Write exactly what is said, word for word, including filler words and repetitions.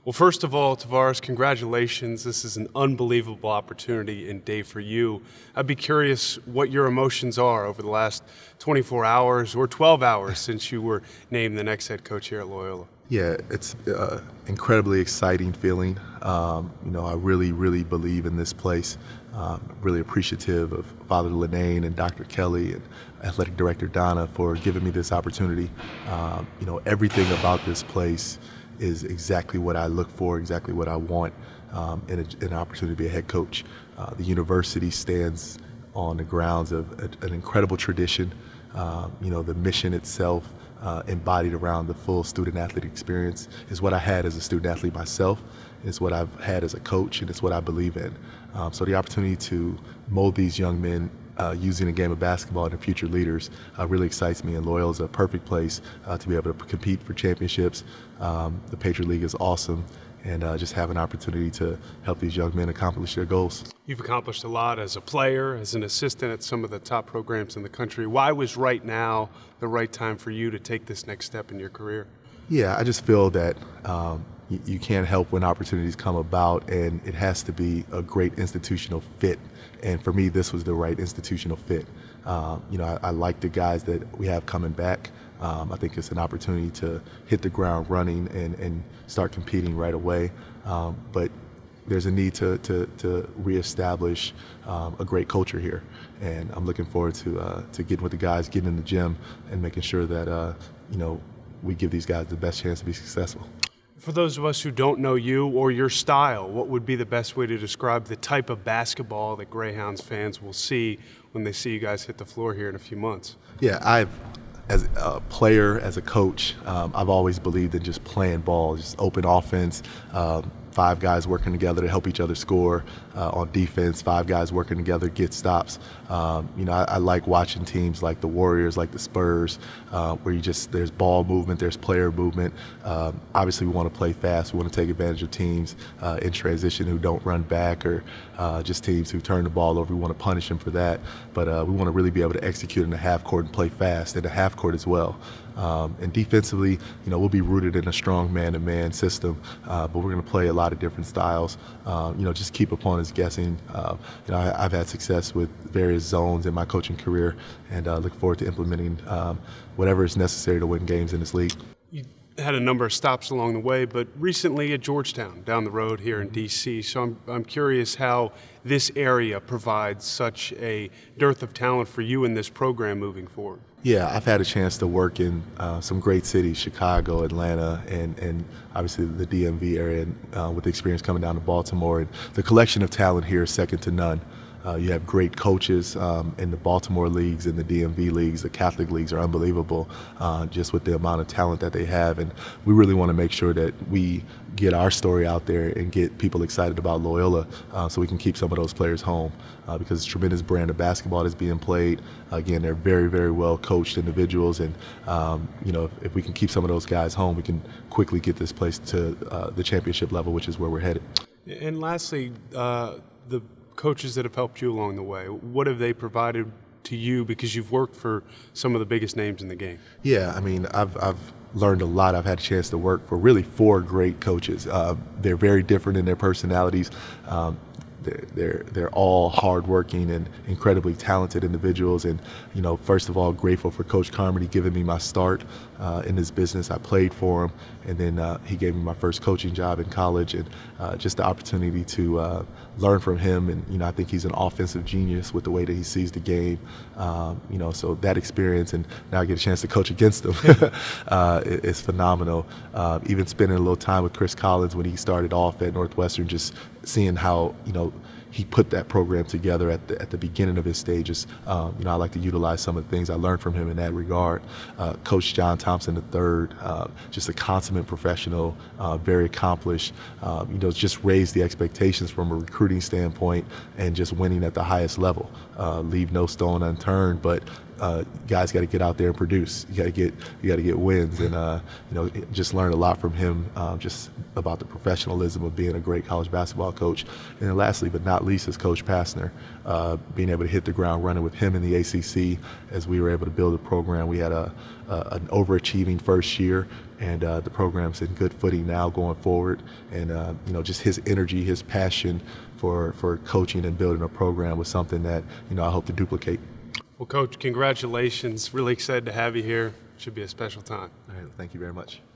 Well, first of all, Tavaras, congratulations. This is an unbelievable opportunity and day for you. I'd be curious what your emotions are over the last twenty-four hours or twelve hours since you were named the next head coach here at Loyola. Yeah, it's uh, incredibly exciting feeling. Um, you know, I really, really believe in this place. Um, really appreciative of Father Linane and Doctor Kelly and Athletic Director Donna for giving me this opportunity. Um, you know, everything about this place is exactly what I look for, exactly what I want um, in, a, in an opportunity to be a head coach. Uh, the university stands on the grounds of a, an incredible tradition. Um, you know, the mission itself uh, embodied around the full student-athlete experience is what I had as a student-athlete myself. It's what I've had as a coach, and it's what I believe in. Um, so the opportunity to mold these young men Uh, using the game of basketball into future leaders uh, really excites me, and Loyola is a perfect place uh, to be able to compete for championships. Um, the Patriot League is awesome, and uh, just have an opportunity to help these young men accomplish their goals. You've accomplished a lot as a player, as an assistant at some of the top programs in the country. Why was right now the right time for you to take this next step in your career? Yeah, I just feel that um, you, you can't help when opportunities come about, and it has to be a great institutional fit. And for me, this was the right institutional fit. Um, you know, I, I like the guys that we have coming back. Um, I think it's an opportunity to hit the ground running and, and start competing right away. Um, but there's a need to, to, to reestablish um, a great culture here. And I'm looking forward to, uh, to getting with the guys, getting in the gym, and making sure that, uh, you know, we give these guys the best chance to be successful. For those of us who don't know you or your style, what would be the best way to describe the type of basketball that Greyhounds fans will see when they see you guys hit the floor here in a few months? Yeah, I've, as a player, as a coach, um, I've always believed in just playing ball, just open offense, um, five guys working together to help each other score uh, on defense, five guys working together to get stops. Um, you know, I, I like watching teams like the Warriors, like the Spurs, uh, where you just, there's ball movement, there's player movement. Um, obviously, we want to play fast. We want to take advantage of teams uh, in transition who don't run back, or uh, just teams who turn the ball over. We want to punish them for that. But uh, we want to really be able to execute in the half court and play fast in the half court as well. Um, and defensively, you know, we'll be rooted in a strong man-to-man system, uh, but we're going to play a lot of different styles. Um, you know, just keep opponents guessing. Uh, you know, I, I've had success with various zones in my coaching career, and uh, look forward to implementing um, whatever is necessary to win games in this league. You had a number of stops along the way, but recently at Georgetown, down the road here in D C. So I'm, I'm curious how this area provides such a dearth of talent for you in this program moving forward. Yeah, I've had a chance to work in uh, some great cities, Chicago, Atlanta, and, and obviously the D M V area, and, uh, with the experience coming down to Baltimore. And the collection of talent here is second to none. Uh, you have great coaches um, in the Baltimore leagues and the D M V leagues. The Catholic leagues are unbelievable, uh, just with the amount of talent that they have. And we really want to make sure that we get our story out there and get people excited about Loyola, uh, so we can keep some of those players home, uh, because it's a tremendous brand of basketball that's being played. Again, they're very, very well coached individuals, and um, you know, if, if we can keep some of those guys home, we can quickly get this place to uh, the championship level, which is where we're headed. And lastly, uh, the coaches that have helped you along the way, what have they provided to you, because you've worked for some of the biggest names in the game? Yeah, I mean, I've, I've learned a lot. I've had a chance to work for really four great coaches. Uh, they're very different in their personalities. Um, They're, they're, they're all hardworking and incredibly talented individuals. And, you know, first of all, grateful for Coach Carmody giving me my start uh, in this business. I played for him, and then uh, he gave me my first coaching job in college, and uh, just the opportunity to uh, learn from him. And, you know, I think he's an offensive genius with the way that he sees the game. Um, you know, so that experience, and now I get a chance to coach against him, uh, is phenomenal. Uh, even spending a little time with Chris Collins when he started off at Northwestern, just seeing how, you know, he put that program together at the, at the beginning of his stages. Um, you know, I like to utilize some of the things I learned from him in that regard. Uh, Coach John Thompson the third, uh, just a consummate professional, uh, very accomplished. Um, you know, just raised the expectations from a recruiting standpoint, and just winning at the highest level. Uh, leave no stone unturned, but Uh, guys got to get out there and produce. You got to get you got to get wins, and uh, you know, just learned a lot from him, um, just about the professionalism of being a great college basketball coach. And then lastly, but not least, is Coach Pastner, uh, being able to hit the ground running with him in the A C C as we were able to build a program. We had a, a an overachieving first year, and uh, the program's in good footing now going forward. And uh, you know, just his energy, his passion for for coaching and building a program was something that you know I hope to duplicate. Well, Coach, congratulations. Really excited to have you here. Should be a special time. All right, thank you very much.